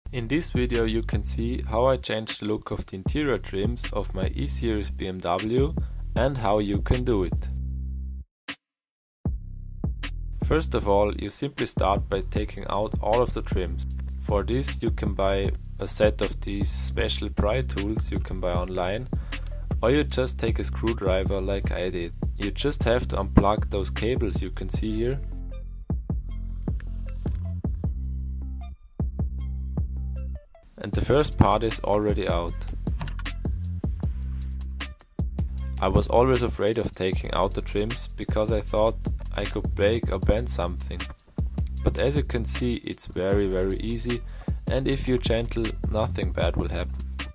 In this video you can see how I changed the look of the interior trims of my E-Series BMW and how you can do it. First of all, you simply start by taking out all of the trims. For this you can buy a set of these special pry tools you can buy online, or you just take a screwdriver like I did. You just have to unplug those cables you can see here. And the first part is already out. I was always afraid of taking out the trims because I thought I could break or bend something. But as you can see, it's very easy, and if you're gentle, nothing bad will happen.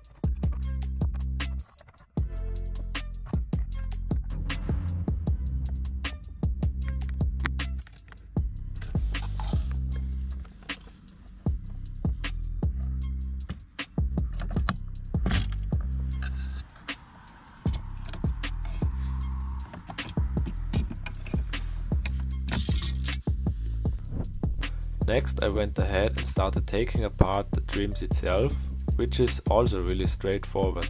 Next I went ahead and started taking apart the trims itself, which is also really straightforward.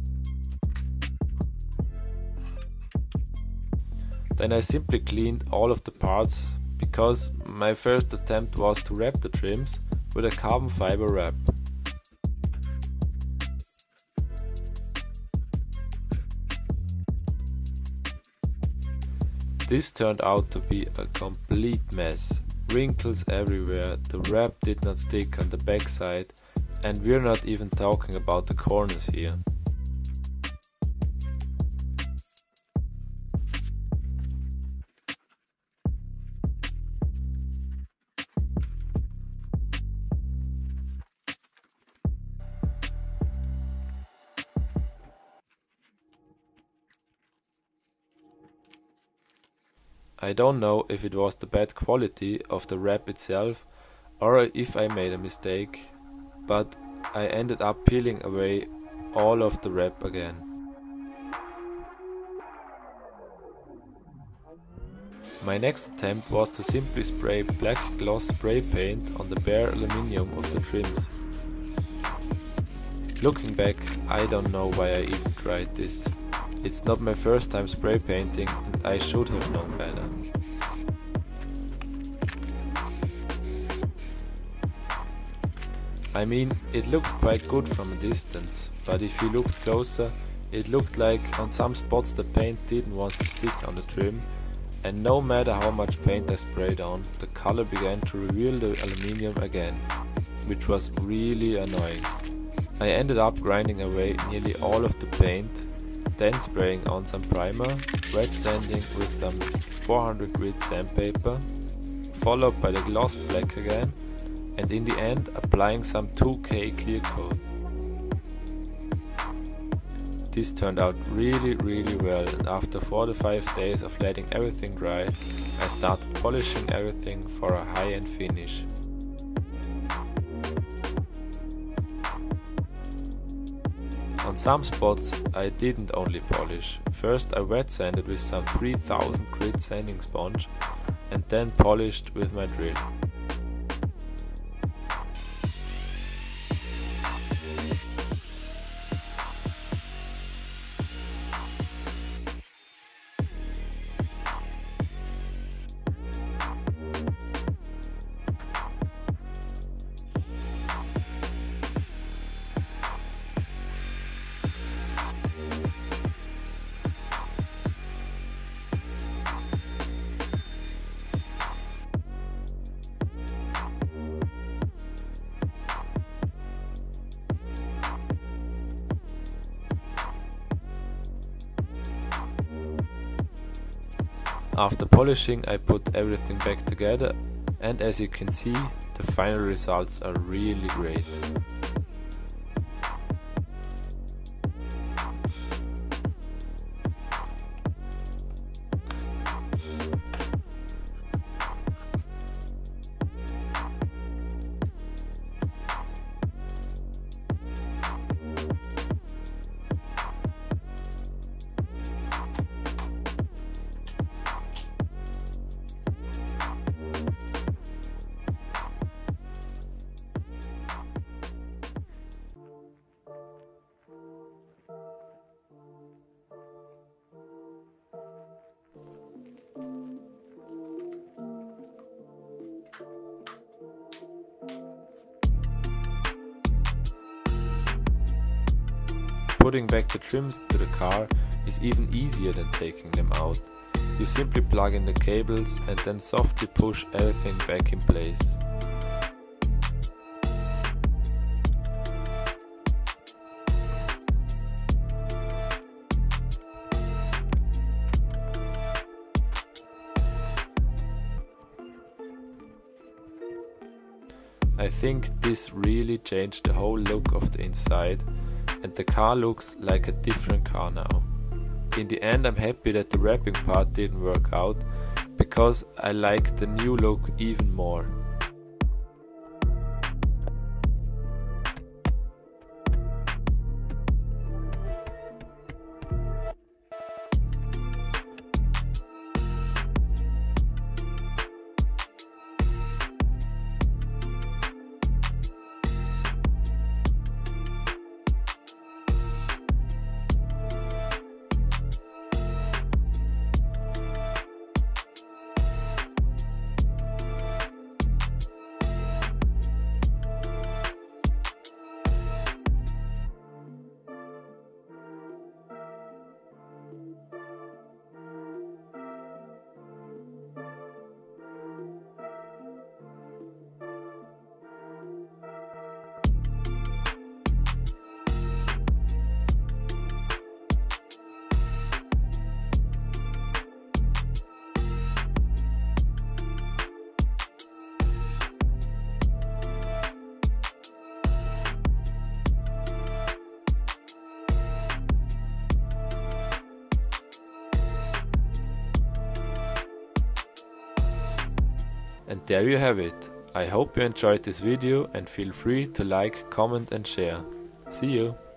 Then I simply cleaned all of the parts, because my first attempt was to wrap the trims with a carbon fiber wrap. This turned out to be a complete mess. Wrinkles everywhere, the wrap did not stick on the backside, and we're not even talking about the corners here. I don't know if it was the bad quality of the wrap itself or if I made a mistake, but I ended up peeling away all of the wrap again. My next attempt was to simply spray black gloss spray paint on the bare aluminium of the trims. Looking back, I don't know why I even tried this. It's not my first time spray painting and I should have known better. I mean, it looks quite good from a distance, but if you looked closer, it looked like on some spots the paint didn't want to stick on the trim, and no matter how much paint I sprayed on, the color began to reveal the aluminium again, which was really annoying. I ended up grinding away nearly all of the paint, then spraying on some primer, wet sanding with some 400 grit sandpaper, followed by the gloss black again, and in the end applying some 2K clear coat. This turned out really well, and after 4 to 5 days of letting everything dry, I started polishing everything for a high-end finish. On some spots I didn't only polish. First I wet sanded with some 3000 grit sanding sponge and then polished with my drill. After polishing I put everything back together, and as you can see, the final results are really great. Putting back the trims to the car is even easier than taking them out. You simply plug in the cables and then softly push everything back in place. I think this really changed the whole look of the inside, and the car looks like a different car now. In the end, I'm happy that the wrapping part didn't work out, because I like the new look even more. And there you have it. I hope you enjoyed this video and feel free to like, comment and share. See you!